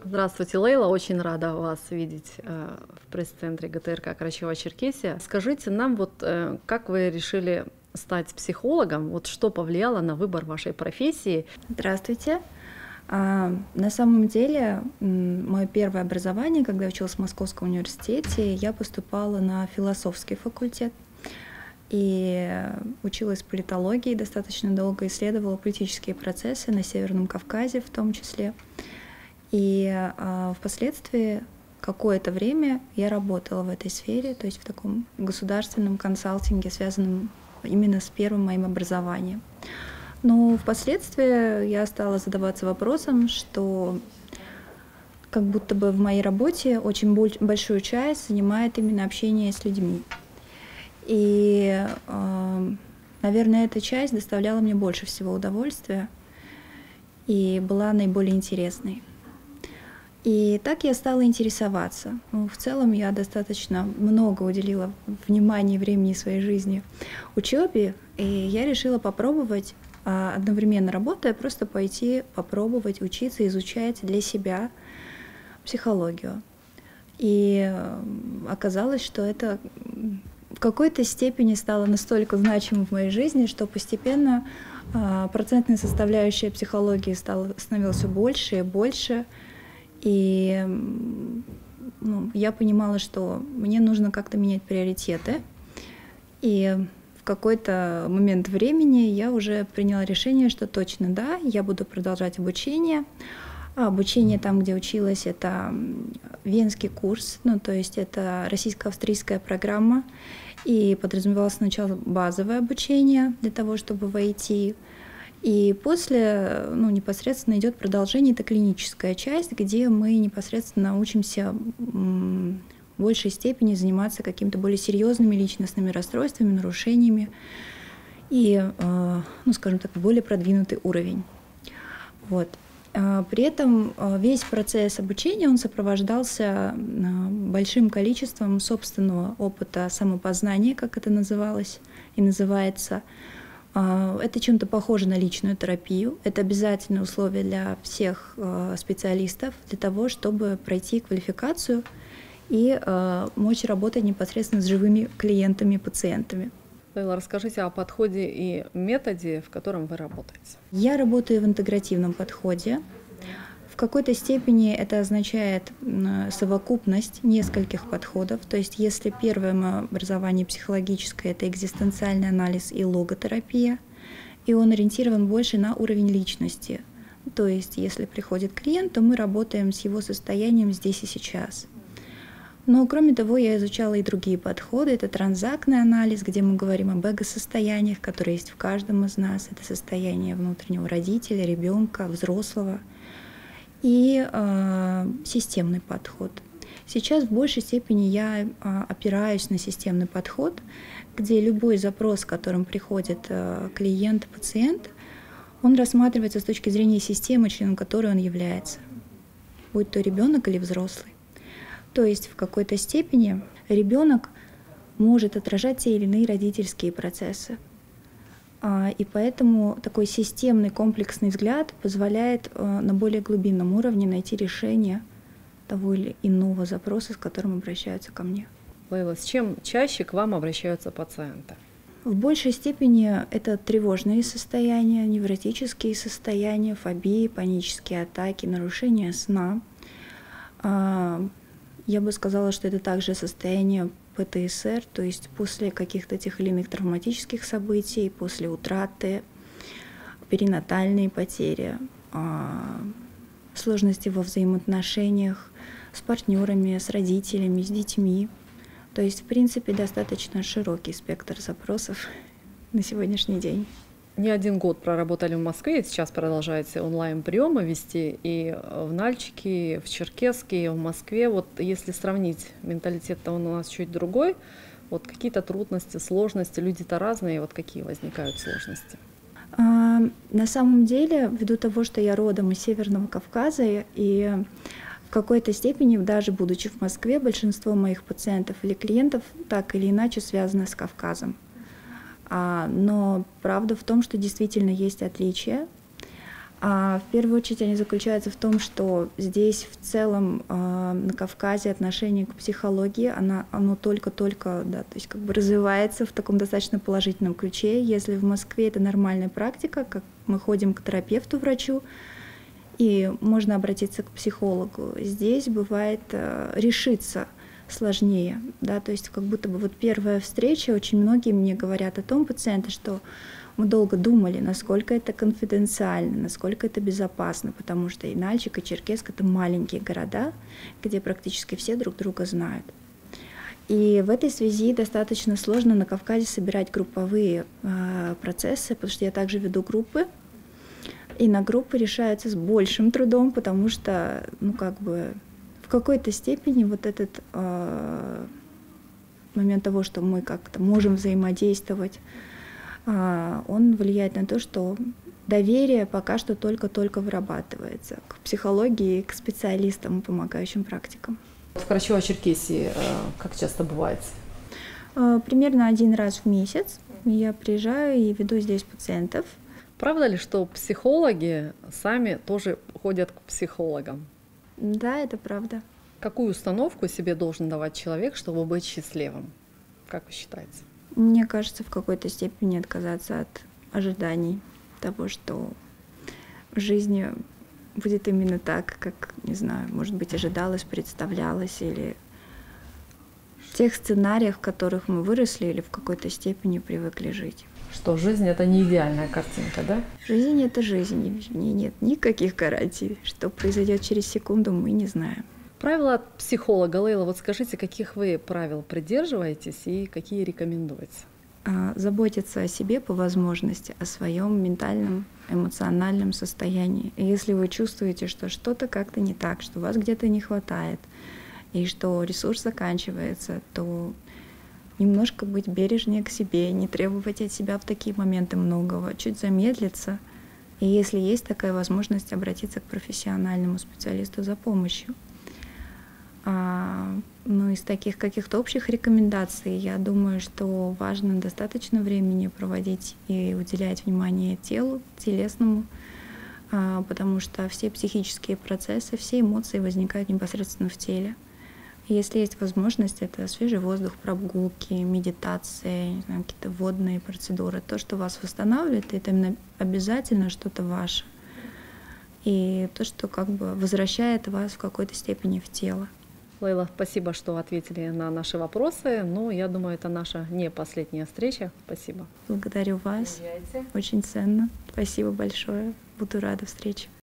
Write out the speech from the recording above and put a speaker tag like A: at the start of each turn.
A: Здравствуйте, Лейла. Очень рада вас видеть в пресс-центре ГТРК Карачаево-Черкесия. Скажите нам, как вы решили стать психологом? Что повлияло на выбор вашей профессии?
B: Здравствуйте. На самом деле, мое первое образование, когда я училась в Московском университете, я поступала на философский факультет и училась политологии достаточно долго, исследовала политические процессы на Северном Кавказе в том числе. И впоследствии какое-то время я работала в этой сфере, то есть в таком государственном консалтинге, связанном именно с первым моим образованием. Но впоследствии я стала задаваться вопросом, что как будто бы в моей работе очень большую часть занимает именно общение с людьми. И, наверное, эта часть доставляла мне больше всего удовольствия и была наиболее интересной. И так я стала интересоваться. В целом я достаточно много уделила внимания и времени своей жизни учебе, и я решила попробовать, одновременно работая, просто пойти попробовать учиться, изучать для себя психологию. И оказалось, что это в какой-то степени стало настолько значимым в моей жизни, что постепенно процентная составляющая психологии становилась все больше и больше. И я понимала, что мне нужно как-то менять приоритеты. И в какой-то момент времени я уже приняла решение, что точно да, я буду продолжать обучение. А обучение там, где училась, это венский курс, то есть это российско-австрийская программа. И подразумевалось сначала базовое обучение для того, чтобы войти. И после непосредственно идет продолжение, это клиническая часть, где мы непосредственно учимся в большей степени заниматься какими-то более серьезными личностными расстройствами, нарушениями и, скажем так, более продвинутый уровень. При этом весь процесс обучения он сопровождался большим количеством собственного опыта самопознания, как это называлось и называется. Это чем-то похоже на личную терапию. Это обязательное условие для всех специалистов для того, чтобы пройти квалификацию и мочь работать непосредственно с живыми клиентами, пациентами.
A: Лейла, расскажите о подходе и методе, в котором вы работаете.
B: Я работаю в интегративном подходе. В какой-то степени это означает совокупность нескольких подходов. То есть если первое мое образование психологическое – это экзистенциальный анализ и логотерапия, и он ориентирован больше на уровень личности. То есть если приходит клиент, то мы работаем с его состоянием здесь и сейчас. Но кроме того, я изучала и другие подходы. Это транзактный анализ, где мы говорим об эго-состояниях, которые есть в каждом из нас. Это состояние внутреннего родителя, ребенка, взрослого. И системный подход. Сейчас в большей степени я опираюсь на системный подход, где любой запрос, с которым приходит клиент, пациент, он рассматривается с точки зрения системы, членом которой он является, будь то ребенок или взрослый. То есть в какой-то степени ребенок может отражать те или иные родительские процессы. И поэтому такой системный комплексный взгляд позволяет на более глубинном уровне найти решение того или иного запроса, с которым обращаются ко мне.
A: Лейла, с чем чаще к вам обращаются пациенты?
B: В большей степени это тревожные состояния, невротические состояния, фобии, панические атаки, нарушения сна. Я бы сказала, что это также состояние ПТСР, то есть после каких-то тех или иных травматических событий, после утраты, перинатальные потери, сложности во взаимоотношениях с партнерами, с родителями, с детьми. То есть, в принципе, достаточно широкий спектр запросов на сегодняшний день.
A: Не один год проработали в Москве, и сейчас продолжаете онлайн-приемы вести и в Нальчике, и в Черкесске, и в Москве. Если сравнить, менталитет-то у нас чуть другой. Какие-то трудности, сложности, люди-то разные, какие возникают сложности?
B: На самом деле, ввиду того, что я родом из Северного Кавказа, и в какой-то степени, даже будучи в Москве, большинство моих пациентов или клиентов так или иначе связано с Кавказом. Но правда в том, что действительно есть отличия. В первую очередь они заключаются в том, что здесь в целом на Кавказе отношение к психологии, оно только-только, да, то есть как бы развивается в таком достаточно положительном ключе. Если в Москве это нормальная практика, как мы ходим к терапевту, врачу, и можно обратиться к психологу, здесь бывает решиться сложнее, да, то есть как будто бы вот первая встреча, очень многие мне говорят о том, пациенты, что мы долго думали, насколько это конфиденциально, насколько это безопасно, потому что и Нальчик, и Черкесск — это маленькие города, где практически все друг друга знают. И в этой связи достаточно сложно на Кавказе собирать групповые процессы, потому что я также веду группы, и на группы решаются с большим трудом, потому что, ну, как бы в какой-то степени вот этот момент того, что мы как-то можем взаимодействовать, он влияет на то, что доверие пока что только-только вырабатывается к психологии, к специалистам и помогающим практикам.
A: В Карачаево-Черкесии как часто бывает?
B: Примерно 1 раз в месяц я приезжаю и веду здесь пациентов.
A: Правда ли, что психологи сами тоже ходят к психологам?
B: Да, это правда.
A: Какую установку себе должен давать человек, чтобы быть счастливым? Как вы считаете?
B: Мне кажется, в какой-то степени отказаться от ожиданий того, что в жизни будет именно так, как, не знаю, может быть, ожидалось, представлялось, или в тех сценариях, в которых мы выросли или в какой-то степени привыкли жить.
A: Что жизнь — это не идеальная картинка, да?
B: Жизнь — это жизнь, в ней нет никаких гарантий. Что произойдет через секунду, мы не знаем.
A: Правила от психолога. Лейла, вот скажите, каких вы правил придерживаетесь и какие рекомендуете?
B: Заботиться о себе по возможности, о своем ментальном, эмоциональном состоянии. И если вы чувствуете, что что-то как-то не так, что вас где-то не хватает, и что ресурс заканчивается, то немножко быть бережнее к себе, не требовать от себя в такие моменты многого, чуть замедлиться. И если есть такая возможность, обратиться к профессиональному специалисту за помощью. Ну, из таких каких-то общих рекомендаций, я думаю, что важно достаточно времени проводить и уделять внимание телу, телесному, потому что все психические процессы, все эмоции возникают непосредственно в теле. Если есть возможность, это свежий воздух, прогулки, медитация, не знаю, какие-то водные процедуры, то, что вас восстанавливает, это именно обязательно что-то ваше. И то, что как бы возвращает вас в какой-то степени в тело.
A: Лейла, спасибо, что ответили на наши вопросы. Но я думаю, это наша не последняя встреча. Спасибо.
B: Благодарю вас. Очень ценно. Спасибо большое. Буду рада встрече.